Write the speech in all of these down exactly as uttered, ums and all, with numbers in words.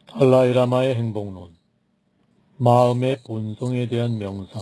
달라이라마의 행복론, 마음의 본성에 대한 명상.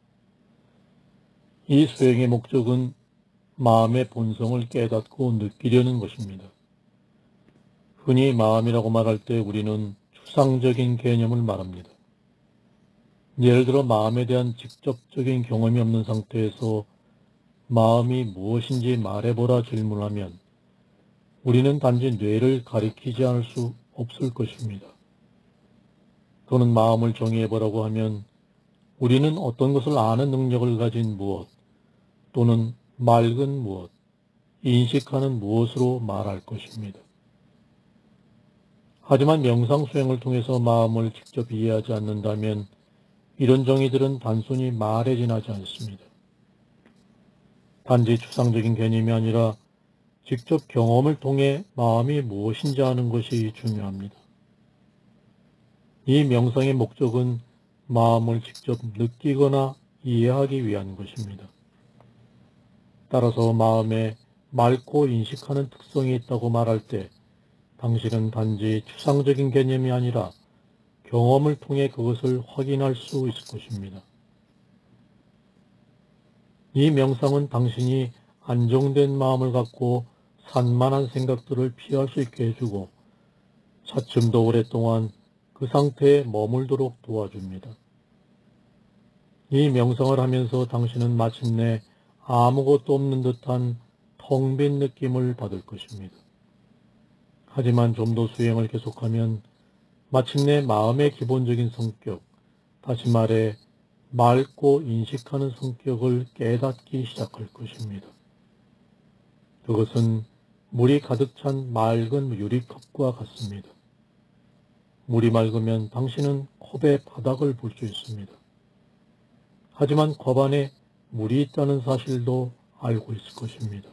이 수행의 목적은 마음의 본성을 깨닫고 느끼려는 것입니다. 흔히 마음이라고 말할 때 우리는 추상적인 개념을 말합니다. 예를 들어 마음에 대한 직접적인 경험이 없는 상태에서 마음이 무엇인지 말해보라 질문하면 우리는 단지 뇌를 가리키지 않을 수 없을 것입니다. 또는 마음을 정의해보라고 하면 우리는 어떤 것을 아는 능력을 가진 무엇, 또는 맑은 무엇, 인식하는 무엇으로 말할 것입니다. 하지만 명상 수행을 통해서 마음을 직접 이해하지 않는다면 이런 정의들은 단순히 말에 지나지 않습니다. 단지 추상적인 개념이 아니라 직접 경험을 통해 마음이 무엇인지 아는 것이 중요합니다. 이 명상의 목적은 마음을 직접 느끼거나 이해하기 위한 것입니다. 따라서 마음에 맑고 인식하는 특성이 있다고 말할 때 당신은 단지 추상적인 개념이 아니라 경험을 통해 그것을 확인할 수 있을 것입니다. 이 명상은 당신이 안정된 마음을 갖고 산만한 생각들을 피할 수 있게 해주고 차츰 더 오랫동안 그 상태에 머물도록 도와줍니다. 이 명상을 하면서 당신은 마침내 아무것도 없는 듯한 텅 빈 느낌을 받을 것입니다. 하지만 좀 더 수행을 계속하면 마침내 마음의 기본적인 성격, 다시 말해 맑고 인식하는 성격을 깨닫기 시작할 것입니다. 그것은 물이 가득 찬 맑은 유리컵과 같습니다. 물이 맑으면 당신은 컵의 바닥을 볼 수 있습니다. 하지만 컵 안에 물이 있다는 사실도 알고 있을 것입니다.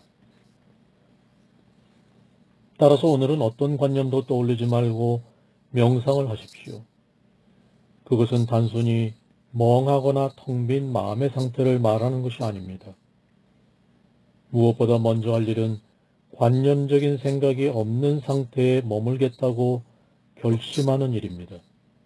따라서 오늘은 어떤 관념도 떠올리지 말고 명상을 하십시오. 그것은 단순히 멍하거나 텅 빈 마음의 상태를 말하는 것이 아닙니다. 무엇보다 먼저 할 일은 관념적인 생각이 없는 상태에 머물겠다고 결심하는 일입니다.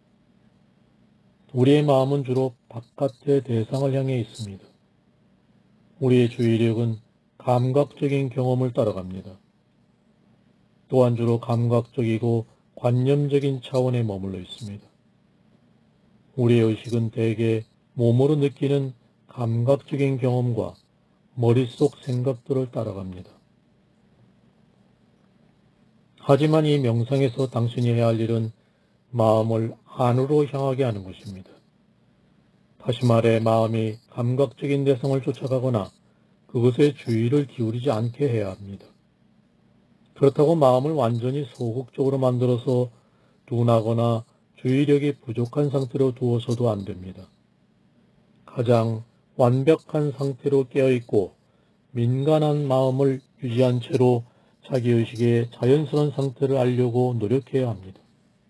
우리의 마음은 주로 바깥의 대상을 향해 있습니다. 우리의 주의력은 감각적인 경험을 따라갑니다. 또한 주로 감각적이고 관념적인 차원에 머물러 있습니다. 우리의 의식은 대개 몸으로 느끼는 감각적인 경험과 머릿속 생각들을 따라갑니다. 하지만 이 명상에서 당신이 해야 할 일은 마음을 안으로 향하게 하는 것입니다. 다시 말해 마음이 감각적인 대상을 쫓아가거나 그것에 주의를 기울이지 않게 해야 합니다. 그렇다고 마음을 완전히 소극적으로 만들어서 둔하거나 주의력이 부족한 상태로 두어서도 안 됩니다. 가장 완벽한 상태로 깨어있고 민감한 마음을 유지한 채로 자기의식의 자연스러운 상태를 알려고 노력해야 합니다.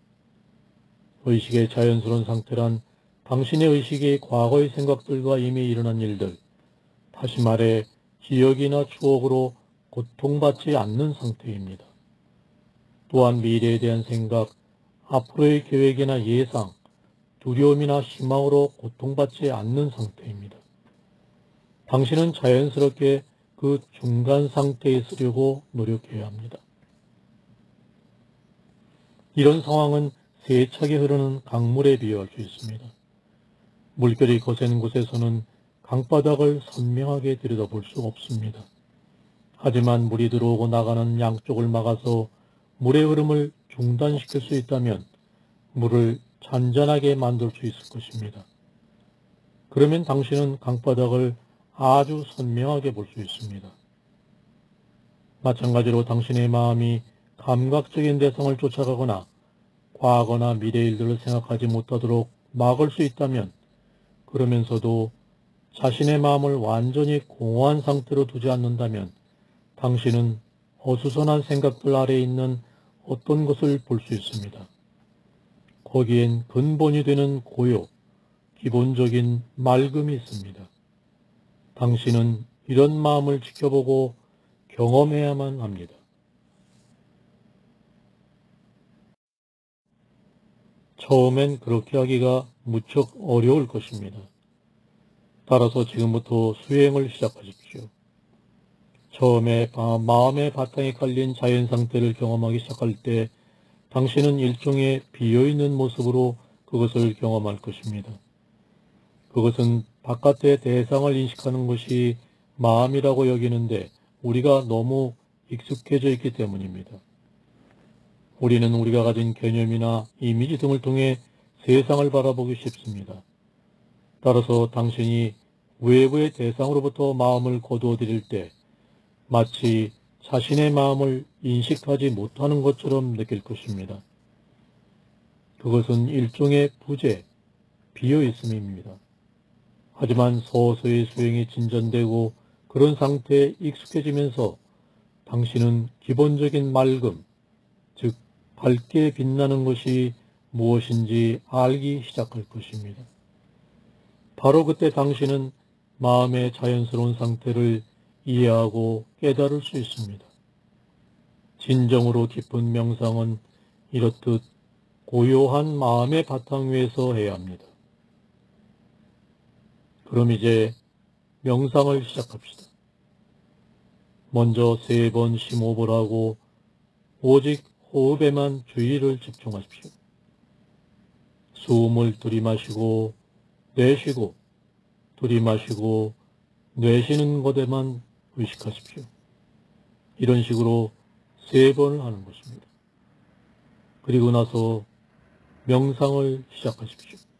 의식의 자연스러운 상태란 당신의 의식이 과거의 생각들과 이미 일어난 일들, 다시 말해 기억이나 추억으로 고통받지 않는 상태입니다. 또한 미래에 대한 생각, 앞으로의 계획이나 예상, 두려움이나 희망으로 고통받지 않는 상태입니다. 당신은 자연스럽게 그 중간 상태에 있으려고 노력해야 합니다. 이런 상황은 세차게 흐르는 강물에 비유할 수 있습니다. 물결이 거센 곳에서는 강바닥을 선명하게 들여다볼 수 없습니다. 하지만 물이 들어오고 나가는 양쪽을 막아서 물의 흐름을 중단시킬 수 있다면 물을 잔잔하게 만들 수 있을 것입니다. 그러면 당신은 강바닥을 아주 선명하게 볼 수 있습니다. 마찬가지로 당신의 마음이 감각적인 대상을 쫓아가거나 과거나 미래 일들을 생각하지 못하도록 막을 수 있다면 그러면서도 자신의 마음을 완전히 공허한 상태로 두지 않는다면 당신은 어수선한 생각들 아래에 있는 어떤 것을 볼 수 있습니다. 거기엔 근본이 되는 고요, 기본적인 맑음이 있습니다. 당신은 이런 마음을 지켜보고 경험해야만 합니다. 처음엔 그렇게 하기가 무척 어려울 것입니다. 따라서 지금부터 수행을 시작하십시오. 처음에 마음의 바탕에 깔린 자연 상태를 경험하기 시작할 때 당신은 일종의 비어있는 모습으로 그것을 경험할 것입니다. 그것은 바깥의 대상을 인식하는 것이 마음이라고 여기는데 우리가 너무 익숙해져 있기 때문입니다. 우리는 우리가 가진 개념이나 이미지 등을 통해 세상을 바라보기 쉽습니다. 따라서 당신이 외부의 대상으로부터 마음을 거두어들일 때 마치 자신의 마음을 인식하지 못하는 것처럼 느낄 것입니다. 그것은 일종의 부재, 비어있음입니다. 하지만 서서히 수행이 진전되고 그런 상태에 익숙해지면서 당신은 기본적인 맑음, 즉 밝게 빛나는 것이 무엇인지 알기 시작할 것입니다. 바로 그때 당신은 마음의 자연스러운 상태를 이해하고 깨달을 수 있습니다. 진정으로 깊은 명상은 이렇듯 고요한 마음의 바탕 위에서 해야 합니다. 그럼 이제 명상을 시작합시다. 먼저 세 번 심호흡을 하고 오직 호흡에만 주의를 집중하십시오. 숨을 들이마시고 내쉬고 들이마시고 내쉬는 것에만 의식하십시오. 이런 식으로 세 번을 하는 것입니다. 그리고 나서 명상을 시작하십시오.